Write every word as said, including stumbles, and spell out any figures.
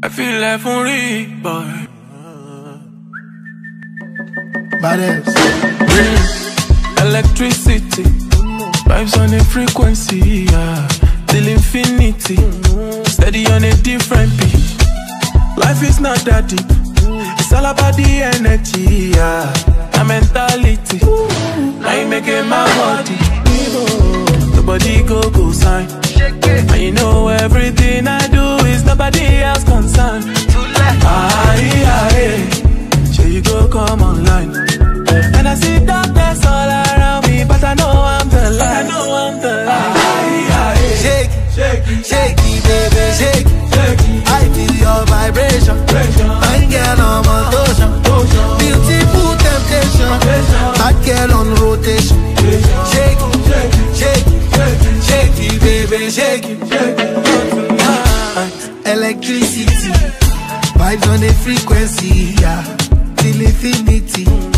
I feel like for real, boy. Badass. Electricity, vibes on a frequency, yeah. Till infinity, steady on a different beat. Life is not that deep, it's all about the energy, yeah. My mentality, I ain't making my body. Nobody go go sign. And you know everything I do is nobody else concerned. Ah, yeah, yeah. Sure you go come online. And I see darkness all around me, but I know I'm the light. I know I'm the light. Ah, yeah, yeah. Shake it, shake it, shake it, baby, shake it, shake it. I feel your vibration. Fine girl on motion, beautiful temptation. Hot girl on rotation. Shake it, shake it, shake it, shake it, baby, shake it. Electricity, vibes on the frequency, yeah. Till infinity.